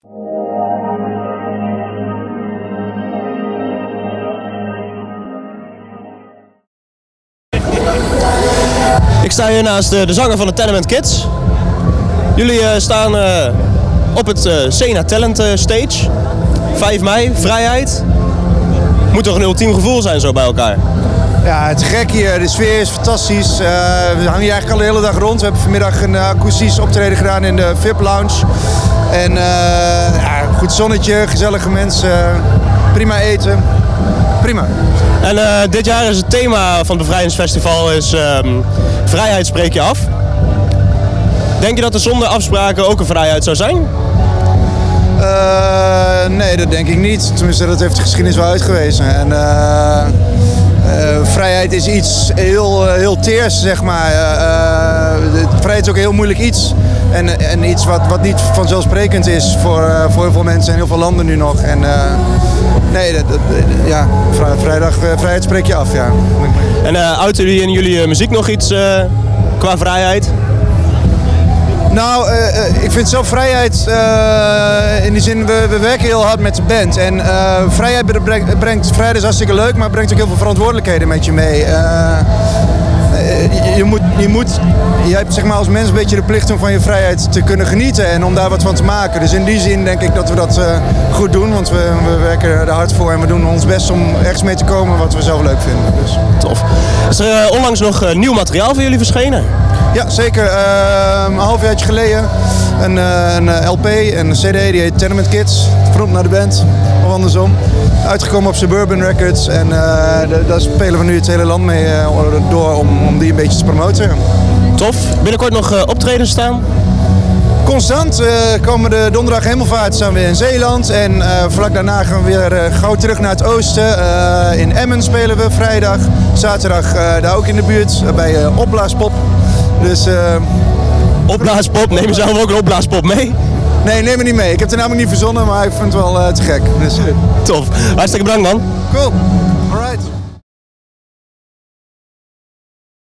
Ik sta hier naast de zanger van de Tenement Kids. Jullie staan op het Sena Talent Stage. 5 mei, vrijheid. Moet toch een ultiem gevoel zijn zo bij elkaar? Ja, het is gek hier. De sfeer is fantastisch. We hangen hier eigenlijk al de hele dag rond. We hebben vanmiddag een akoestisch optreden gedaan in de VIP Lounge. En ja, goed zonnetje, gezellige mensen, prima eten. Prima. En dit jaar is het thema van het Bevrijdingsfestival is vrijheid spreek je af. Denk je dat er zonder afspraken ook een vrijheid zou zijn? Nee, dat denk ik niet. Tenminste, dat heeft de geschiedenis wel uitgewezen. En, vrijheid is iets heel teers, zeg maar. Vrijheid is ook een heel moeilijk iets. En iets wat niet vanzelfsprekend is voor heel veel mensen en heel veel landen nu nog. En, nee, ja, vrijheid spreek je af, ja. En uiten jullie in jullie muziek nog iets qua vrijheid? Nou, ik vind zelf vrijheid, in die zin, we werken heel hard met de band. En vrijheid is hartstikke leuk, maar brengt ook heel veel verantwoordelijkheden met je mee. Je hebt zeg maar, als mens een beetje de plicht om van je vrijheid te kunnen genieten en om daar wat van te maken. Dus in die zin denk ik dat we dat goed doen, want we werken er hard voor en we doen ons best om ergens mee te komen wat we zelf leuk vinden. Dus. Tof. Is er onlangs nog nieuw materiaal voor jullie verschenen? Ja, zeker. Een halfjaartje geleden een LP en een CD, die heet Tenement Kids, vernoemd naar de band, of andersom. Uitgekomen op Suburban Records en daar spelen we nu het hele land mee door om die een beetje te promoten. Tof. Binnenkort nog optredens staan? Constant. Komende donderdag Hemelvaart staan we weer in Zeeland en vlak daarna gaan we weer gauw terug naar het oosten. In Emmen spelen we vrijdag, zaterdag daar ook in de buurt bij Opblaaspop. Dus, opblaaspop? Neem je zelf ook een opblaaspop mee? Nee, neem me niet mee. Ik heb het namelijk niet verzonnen, maar ik vind het wel te gek. Dus, tof. Hartstikke bedankt, man. Cool. Alright.